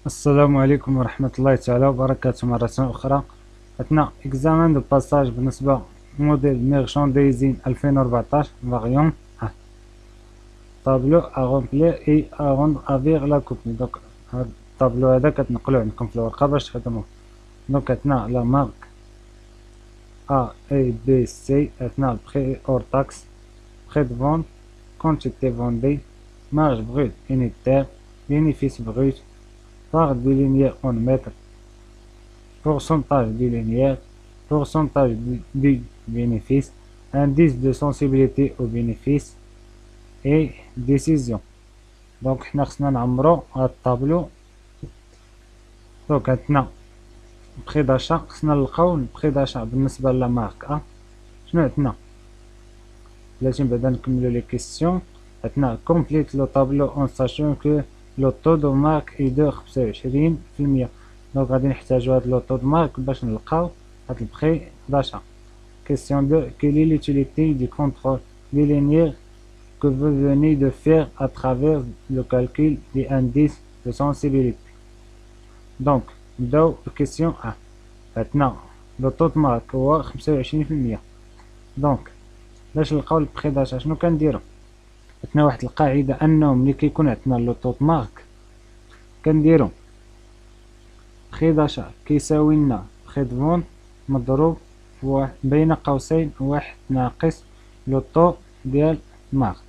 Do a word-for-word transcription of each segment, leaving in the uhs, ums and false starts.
السلام عليكم ورحمة الله تعالى وبركاته مرة أخرى. أثناء إكزامان دو باساج بالنسبة موديل ميرشانديزين ألفين وأربعطاش فاريون طابلو أ رومبلير إي أ روندر أفيغ لا كوبي. دوك هاد الطابلو هذا كتنقلو عندكم في الورقة باش تخدموه. دونك أثناء لا مارك أ إي بي سي أثناء البخي أور تاكس بخي دو فون كونتيتي فوندي مارج بروت unitaire bénéfice brut part bilinéaire en mètres, pourcentage bilinéaire, pourcentage du bénéfice, indice de sensibilité au bénéfice et décision. Donc حنا خصنا نعمرو هاد الطابلو. دونك عندنا بخي داشا، خصنا نلقاو البخي داشا بالنسبة لا مارك أ. شنو عندنا؟ بلاتي بعدا نكملو لي كيسيون. عندنا كومبليت لو طابلو اون ساشون كو لو طو دو مارك اي دو خمسة وعشرين في المية. دونك غادي نحتاجو هاد لو طو دو مارك باش نلقاو هاد البخي داشا. كيسيون دو كيل اي لوتيليتي دو كونترول bilinéaire que vous venez de faire à travers le calcul des indices de sensibilité. دونك نبداو بكيسيون أ. عندنا لو طو دو مارك هو خمسة وعشرين في المية. دونك باش نلقاو البخي داشا شنو كنديرو؟ عندنا واحد القاعدة أنه ملي كيكون عندنا لو طو دو مارك كنديرو بخي داشا كيساوي لنا بخي دو فون مضروب في بين قوسين واحد ناقص لو طو ديال مارك،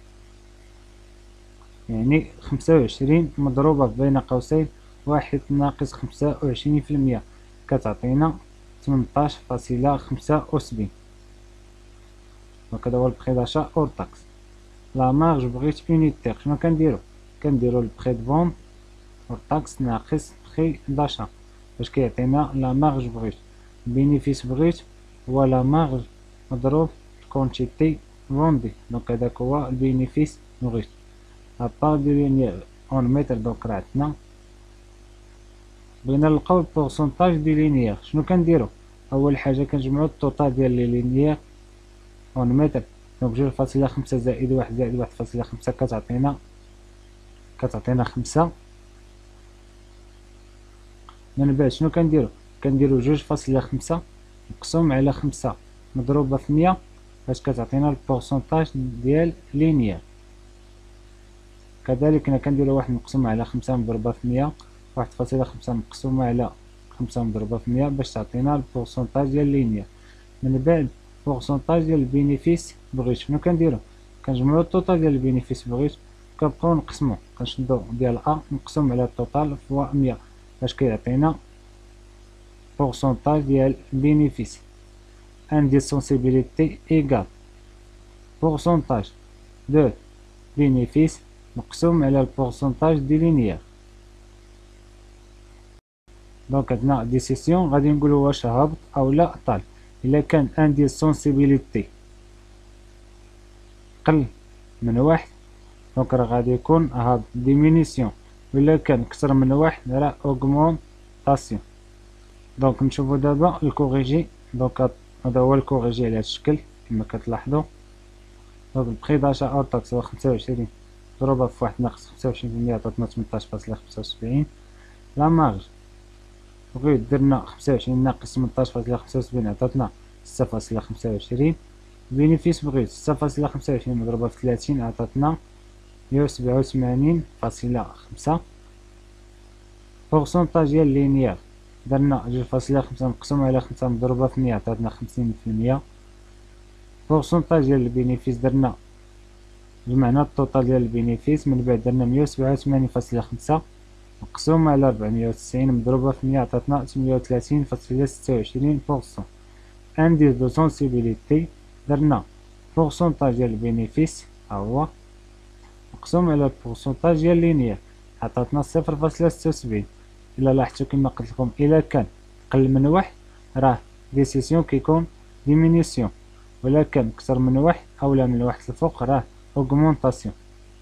يعني خمسة وعشرين مضروبة بين قوسين واحد ناقص خمسة وعشرين في المية كتعطينا تمنطاش فاصلة خمسة وسبعين. دونك هذا هو البخي داشا أور تاكس. لا مارج بغيت unitaire شنو كنديرو؟ كنديرو البخي دو فون أور تاكس ناقص بخي داشا باش كيعطينا لا مارج بغيت. بينيفيس بغيت هو لا مارج مضروب كونتيتي فوندي، دونك هداك هو البينيفيس بغيت. ابار bilinéaire اون متر. دونك راه عندنا بغينا نلقاو البورسونتاج bilinéaire شنو كنديرو؟ أول حاجة كنجمعو التوتال ديال لي linéaire اون متر. دونك جوج فاصلة خمسة زائد واحد زائد واحد فاصلة خمسة كتعطينا كتعطينا خمسة. من بعد شنو كنديرو؟ كنديرو جوج فاصلة خمسة مقسوم على خمسة مضروبة في مية باش كتعطينا البورسونتاج ديال لينيير. كذلك هنا كنديرو واحد مقسوم على خمسة مضروبة في مية، واحد فاصلة خمسة مقسومة على خمسة مضروبة في مية باش تعطينا البورسونتاج ديال لينيير. من بعد بورسونتاج ديال البينيفيس بغيت شنو كنديرو؟ كنجمعو التوتال ديال البينيفيس بغيت كنبقاو نقسمو، كنشدو ديال أ مقسوم على التوتال فوا مية باش كيعطينا بورسونتاج ديال البينيفيس. indice sensibilité égal pourcentage de bénéfice مقسوم على البورسونتاج دي لينيير. دونك عندنا ديسيسيون غادي نقولو واش هابط او لا طال. الا كان indice sensibilité قل من واحد دونك راه غادي يكون هابط ديمينيسيون، وإلا كان كثر من واحد راه اوغمونطاسيون. دونك نشوفو دابا الكوريجي. دونك هذا هو الكوريجي على هذا الشكل كما كتلاحظوا. دونك البخي داشا أور تاكس هو خمسة وعشرين مضروبة في واحد ناقص خمسة وعشرين في المية عطاتنا تمنطاش فاصلة خمسة وسبعين. لا مارج بغيت درنا خمسة وعشرين ناقص تمنطاش فاصلة خمسة وسبعين عطاتنا ستة فاصلة خمسة وعشرين. بينيفيس بغيت ستة فاصلة خمسة وعشرين مضروبة في ثلاثين عطاتنا مية وسبعة وثمانين فاصلة خمسة. بورسونتاج ديال لينيير درنا جوج فاصلة خمسة مقسوم على خمسة مضروبة في مية عطاتنا خمسين في المية. بورسونتاج ديال البينيفيس درنا جمعنا التوتال ديال البينيفيس، من بعد درنا مية وسبعة وثمانين فاصلة خمسة مقسوم على ربعمية وتسعين مضروبة في مية عطاتنا ثمانية وثلاثين فاصلة ستة وعشرين بورسون. انديس دو سونسيبيليتي درنا بورسونتاج ديال البينيفيس ها هو مقسوم على البورسونتاج ديال لينيير عطاتنا صفر فاصلة ستة وسبعين. إلا لاحظتو كما قلت لكم إلا كان قل من واحد راه ديسيسيون كيكون ديمينيسيون، ولا كان كثر من واحد أولا من واحد الفوق راه اوغمونطاسيون.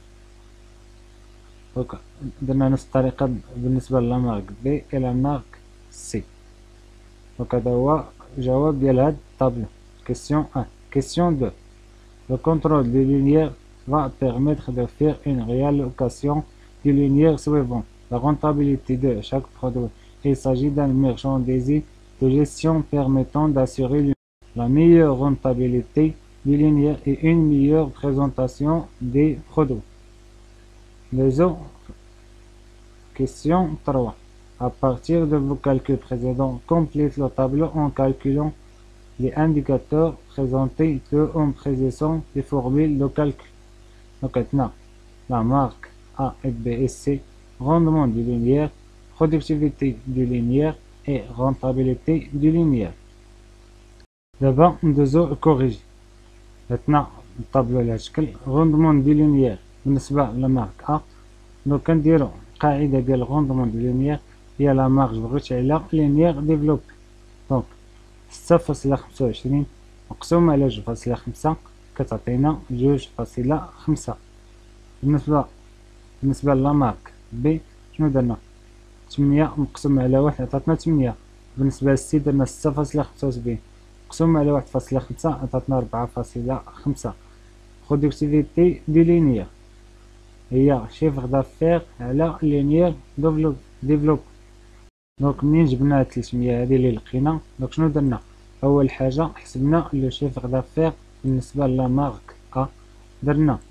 دونك درنا نفس الطريقة بالنسبة للا مارك بي إلى مارك سي. دونك هذا هو الجواب ديال هاد الطابلو. كيسيون واحد. كيسيون deux. Le contrôle des linéaires va permettre de faire une réallocation des linéaires suivantes. la rentabilité de chaque produit. Il s'agit d'un merchandising de gestion permettant d'assurer la meilleure rentabilité du linéaire et une meilleure présentation des produits. Les autres questions trois. À partir de vos calculs précédents, complète le tableau en calculant les indicateurs présentés que en précisant les formules de calcul. Donc maintenant, la marque A et B et C, rendement du linéaire, productivité du linéaire et rentabilité du linéaire. D'abord, ندوزو corriger. Maintenant, الطابلو على شكل rendement du linéaire بالنسبة لمارك A. دونك كنديرو قاعدة ديال rendement du linéaire هي لا مارج بغيت على linéaire développé. دونك ستة فاصلة خمسة وعشرين مقسوم على جوج فاصلة خمسة كتعطينا جوج فاصلة خمسة. بالنسبة بالنسبة لامارك بي شنو درنا؟ تمنية مقسوم على واحد عطاتنا تمنية. بالنسبة للسي درنا ستة فاصلة خمسة وسبعين مقسوم على واحد فاصلة خمسة عطاتنا ربعة فاصلة خمسة. برودكتيفيتي دي لينيير هي شيفر دافير على لينيير ديفلوب. دونك منين جبنا تلتمية هادي اللي لقينا، دونك شنو درنا؟ اول حاجه حسبنا لو شيفر دافير بالنسبه لا مارك ا. درنا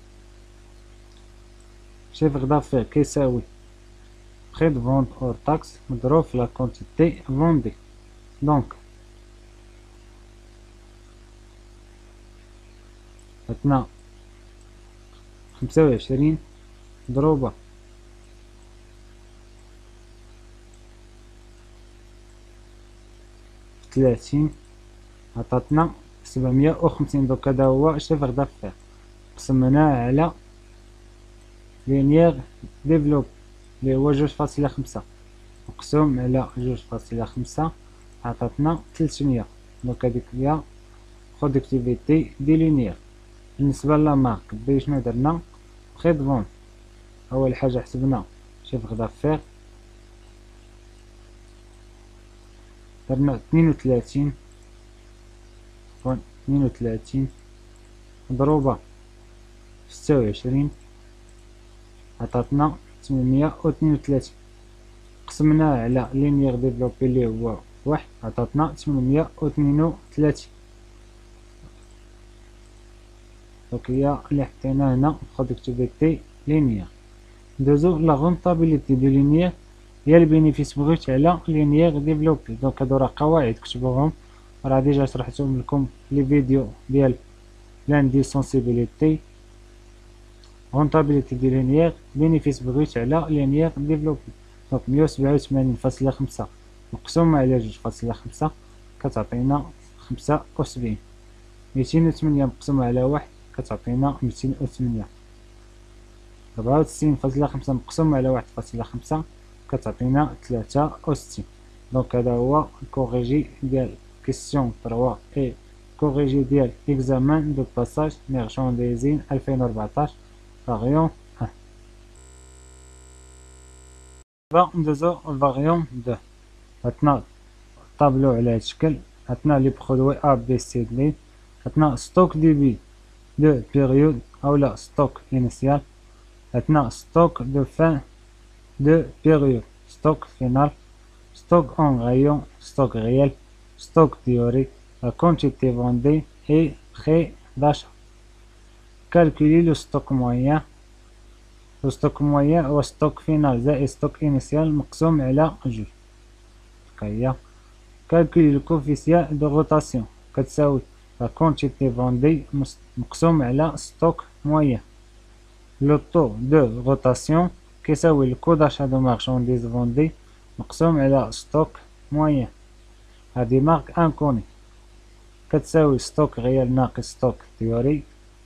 شيفر دافير كيساوي بري دو فونت اور تاكس مضروب في لا كونتيتي فوندي. دونك عندنا خمسة وعشرين مضروبه ثلاثين عطاتنا سبعمية وخمسين. دوك هذا هو شيفر دافير قسمناه على لينيير ديفلوب اللي هو جوج فاصلة خمسة مقسوم على جوج فاصلة خمسة عطاتنا تلتمية. دونك هاديك هي برودكتيفيتي دي لينيير. بالنسبة لا مارك بي شنو درنا؟ بري دو فونت اول حاجة حسبنا شيفر دافير درنا اثنين وثلاثين اثنين وثلاثين مضروبة في ستة وعشرين عطاتنا ثمنمية واثنين وثلاثين قسمناه على لينيير ديفلوبي اللي هو واحد عطاتنا ثمنمية واثنين وثلاثين. دونك هي اللي حطينا هنا برودكتيفيتي لينيير. ندوزو لا رونطابيليتي دو لينيير هي البينيفيس بغيت على لينيير ديفلوبي. دونك هادو راه قواعد كتبوهم راه ديجا شرحتهم لكم لي فيديو ديال لاندي سونسيبيليتي. رونطابيليتي دي لينيير بينيفيس بغيت على لينيير ديفلوبي. دونك مية وسبعة وثمانين فاصلة خمسة مقسوم على جوج فاصلة خمسة كتعطينا خمسة وسبعين. ميتين وثمانية مقسوم على واحد كتعطينا ميتين وثمانية. ربعة وتسعين فاصلة خمسة مقسوم على واحد فاصلة خمسة كتعطينا ثلاثة وستين. دونك هذا هو كوريجي ديال كيسيون ثلاثة اي كوريجي ديال اكزامان دو باساج ميرشانديزين ألفين وأربعطاش فاريون واحد. دابا ندوزو الفاريون اثنين. عندنا طابلو على هاد الشكل. عندنا لي برودوي ا بي سي دي. عندنا ستوك ديبي دو بيريود اولا ستوك انيسيال. عندنا ستوك دو فان de période, stock final, stock en rayon, stock réel, stock théorique, la quantité vendue et prix d'achat. Calculer le stock moyen. Le stock moyen هو stock final زائد stock initial مقسوم على جوج. هكاهي. Calculer le coefficient de rotation كتساوي la quantité vendue مقسوم على stock moyen. Le taux de rotation كيساوي الكو داشا دو مارشانديز فوندي مقسوم على ستوك موين. هادي مارك انكوني كتساوي ستوك ريال ناقص ستوك تيوري.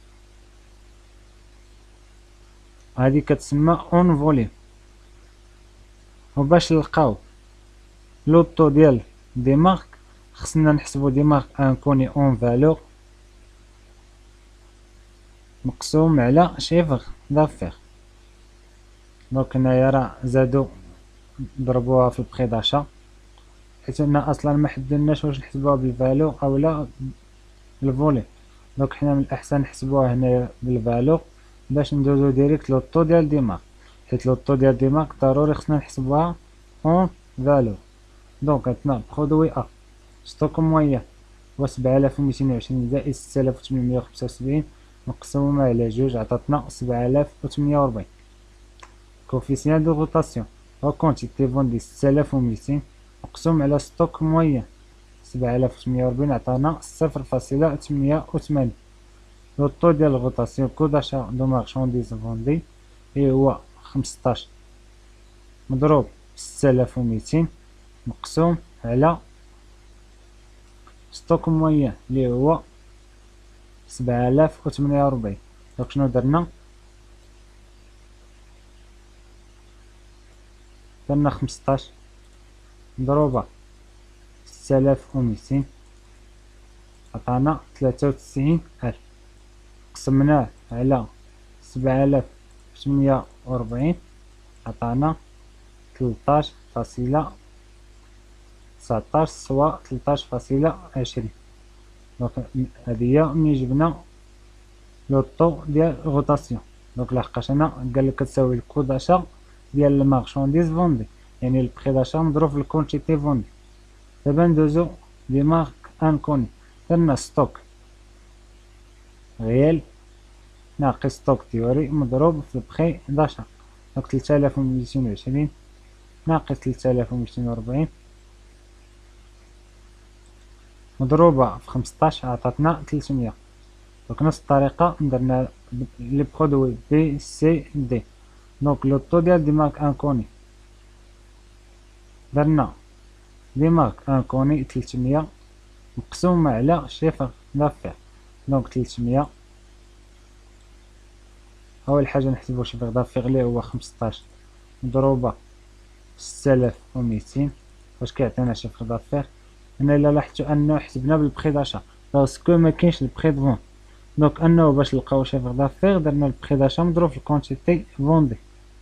هادي كتسمى اون فوليوم. وباش نلقاو لوطو ديال دي مارك خصنا نحسبو دي مارك انكوني اون فالور مقسوم على شيفر دافير. دونك هنايا راه زادو ضربوها في البخي داشا حيت انا اصلا ما حددناش واش نحسبوها بالفالور اولا الفوليوم. دونك حنا من الاحسن نحسبوها هنايا بالفالور باش ندوزو ديريكت لوطو ديال دي مارك حيت لوطو ديال دي مارك ضروري خصنا نحسبوها اون فالور. دونك عندنا برودوي ا ستوك موين هو سبعة آلاف وميتين وعشرين زائد ستة آلاف وثمنمية وخمسة وسبعين مقسوم على جوج عطاتنا سبعة آلاف وثمانية وربعين. كوفيسيون دو روتاسيون هو كونتيتي فوندي ستة آلاف وميتين مقسوم على ستوك موين سبعة آلاف وثمنمية وربعين عطانا صفر فاصلة ثمانية وثمانين. لو طو ديال الغوطاسيون كو داشا دو مارشانديز فوندي اي هو خمسطاش مضروب ستة آلاف وميتين مقسوم على ستوك موين اللي هو سبعة آلاف وثمانية وربعين. دونك شنو درنا؟ درنا خمسطاش مضروبة ستة آلاف وميتين عطانا ثلاثة وتسعين ألف قسمناه على سبعة آلاف وثمانية وربعين عطانا تلتاش فاصلة تسعطاش سوا تلتاش فاصلة عشرين. دونك هادي هي ملي جبنا لو طو ديال غوطاسيون. دونك لحقاش انا قالك كتساوي الكو داشا ديال المارشانديز فوندي يعني البخي داشا مضروب في الكونتيتي فوندي. دابا ندوزو لي مارك انكوني. درنا ستوك ريال ناقص ستوك تيوري مضروب في البخي داشا. دونك ثلاثة آلاف وميتين وعشرين ناقص ثلاثة آلاف وميتين وربعين مضروبة في خمسطاش عطاتنا ثلاثمية. دونك نفس الطريقة درنا لي برودوي بي سي دي. دونك لو طو ديال دي مارك انكوني درنا دي مارك انكوني ثلاثمية مقسومة على شيفر دافير. دونك ثلاثمية أول حاجة نحسبو شيفر دافير لي هو خمسطاش مضروبة ستة آلاف وميتين واش كيعطينا شيفر دافير. هنا الا لاحظتو انه حسبنا بالبخي داشا باسكو مكاينش البخي د فون. دونك انه باش نلقاو شيفر دافير درنا البخي داشا مضروب في الكونتيتي فوندي.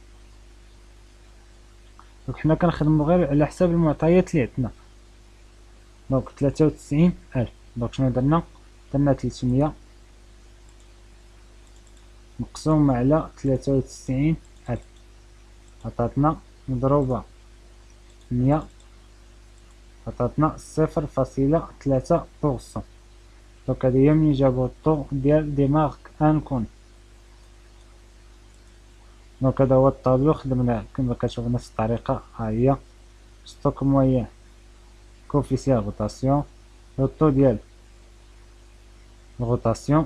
دونك حنا كنخدمو غير على حساب المعطيات اللي عندنا. دونك ثلاثة وتسعين ألف. دونك شنو درنا؟ درنا ثلاثمية مقسومة على ثلاثة وتسعين ألف عطاتنا مضروبة مية عطاتنا صفر فاصلة ثلاثة بورسون. دونك هادي هي منين جابو الطو ديال دي مارك انكوني. دونك هذا هو الطابلو خدمناه كما كتشوف بنفس الطريقة. ها هي ستوك موين كوفيسيون غوطاسيون لو طو ديال الغوطاسيون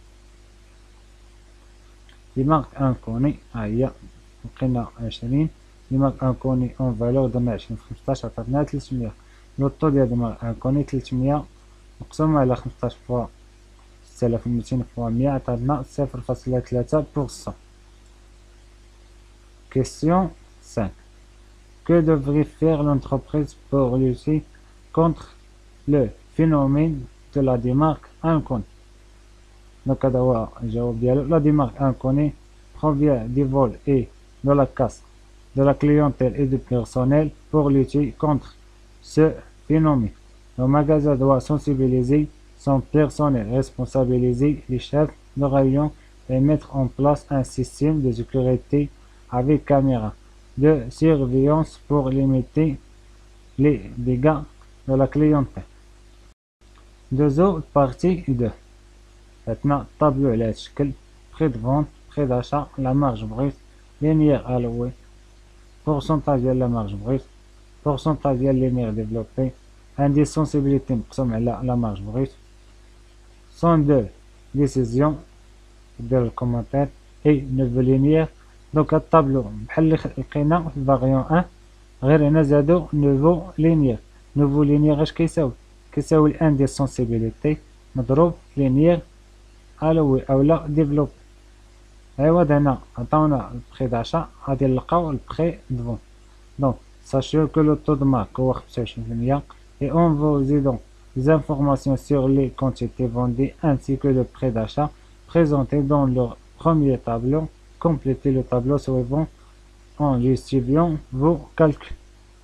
دي مارك انكوني. ها هي لقينا عشرين دي مارك انكوني اون فالور درنا عشرين في خمسطاش عطاتنا ثلاثمية. لو طو ديال دي مارك انكوني ثلاثمية مقسومة على خمسطاش فوا ستة آلاف وميتين فوا مية عطاتنا صفر فاصلة ثلاثة بورسون. Question cinq. Que devrait faire l'entreprise pour lutter contre le phénomène de la démarque inconnue? Donc, la démarque inconnue provient du vol et de la casse de la clientèle et du personnel. Pour lutter contre ce phénomène, le magasin doit sensibiliser son personnel, responsabiliser les chefs de rayon et mettre en place un système de sécurité avec caméra de surveillance pour limiter les dégâts de la clientèle. Deuxième partie deux. Maintenant, tableau على هاد الشكل. prix de vente, prix d'achat, la marge brute, linéaire alloué, pourcentage ديال la marge brute, pourcentage ديال linéaire développé, indice sensibilité مقسوم على la marge brute, cent deux décision ديال الكومنتير et neuf linéaire. دونك هاد الطابلو بحال اللي لقينا في الفاريون واحد غير هنا زادو نوفو لينيير. نوفو لينيير اش كيساوي؟ كيساوي الانديس سونسيبيليتي مضروب لينيير الوي اولا ديفلوب. عوض هنا عطاونا البخي داشا غادي نلقاو البخي دو فون. دونك ساشيو كو لو طو دو مارك هو خمسة وعشرين بالمية et on vous donne des informations sur les quantités vendues ainsi que le prix d'achat présenté dans le premier tableau. Complétez le tableau suivant en justifiant vos calculs.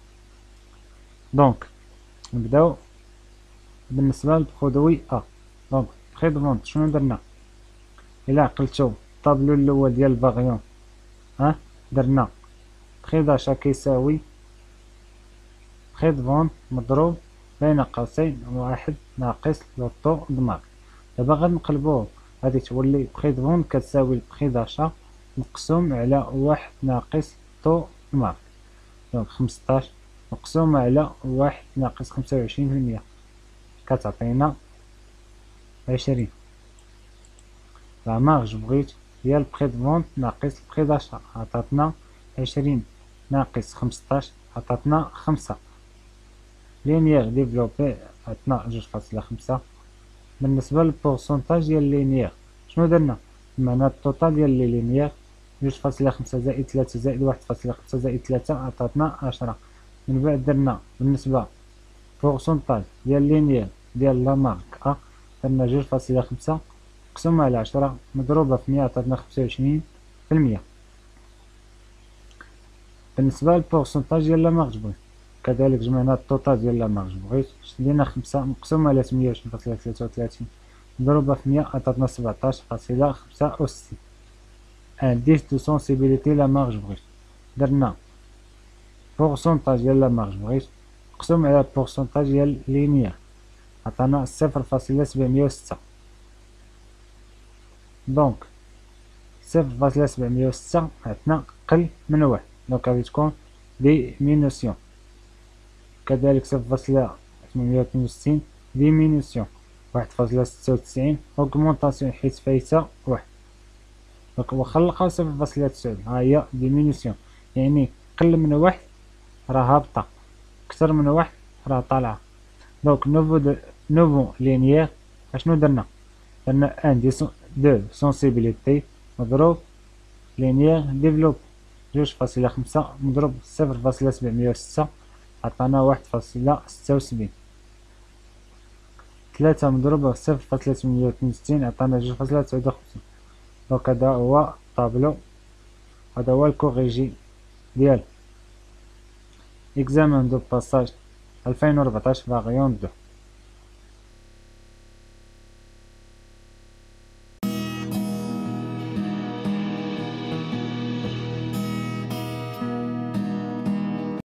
Donc نبداو بالنسبة للبرودوي أ. دونك بخي دو فونت شنو درنا؟ إلا عقلتو الطابلو الأول ديال الفاريون ها درنا بخي داشا كيساوي بخي دو فونت مضروب بين قوسين واحد ناقص لوطو دو مارك. دابا غنقلبوه، غادي تولي بخي دو فونت كتساوي بخي داشا مقسوم على واحد ناقص طو دو مارك، دونك خمسطاش مقسوم على واحد ناقص خمسة وعشرين في المية كتعطينا عشرين. لا مارج بغيت هي البخي دو فونت ناقص البخي داشا، عطاتنا عشرين ناقص خمسطاش عطاتنا خمسة. لينيير ديفلوبي عطنا جوج فاصلة خمسة. بالنسبة للبورسونتاج ديال لينيير شنو درنا؟ المعنى التوتال ديال لي لينيير جوج فاصلة خمسة زائد ثلاثة زائد واحد فاصلة خمسة زائد ثلاثة عطاتنا عشرة. من بعد درنا بالنسبة بورسونتاج ديال لينيير ديال لا مارك أ درنا جوج فاصلة خمسة مقسوم على عشرة مضروبة في مية عطاتنا خمسة وعشرين في المية. بالنسبة للبورسونتاج ديال لا مارج بغيت كذلك جمعنا التوتال ديال لا مارج بغيت، شدينا خمسة مقسوم على ثمانية وعشرين فاصلة ثلاثة وثلاثين مضروبة في مية عطاتنا سبعطاش فاصلة خمسة وستين. انديس دو سونسيبيليتي لا مارج بغيت درنا بورسونتاج ديال لا مارج بغيت مقسوم على بورسونتاج ديال لينيير عطانا صفر فاصلة سبعمية وستة، دونك صفر فاصلة سبعمية وستة عطنا قل من واحد، دونك غادي تكون ديمينوسيون. كذلك صفر فاصلة ثمانمية واثنين وستين ديمينوسيون، واحد فاصلة ستة وتسعين اوغمونطاسيون حيت فايتة واحد، دونك واخا نلقاو صفر فاصلة تسعود ها هي ديمينوسيون، يعني قل من واحد راه هابطة، كثر من واحد راه طالعة. دونك نوفو دو نوفو لينيير اشنو درنا؟ درنا ان دي دو سونسيبيليتي مضروب لينيير ديفلوب جوج فاصلة خمسة مضروب صفر فاصلة سبعمية وستة عطانا واحد فاصلة ستة وسبعين. ثلاثة مضروبة في صفر فاصلة ثمانية واثنين وستين عطانا جوج فاصلة تسعود وخمسين. دونك هذا هو طابلو، هذا هو الكوريجي ديال إكزامان دو باساج ألفين وربعطاش فاريون دو.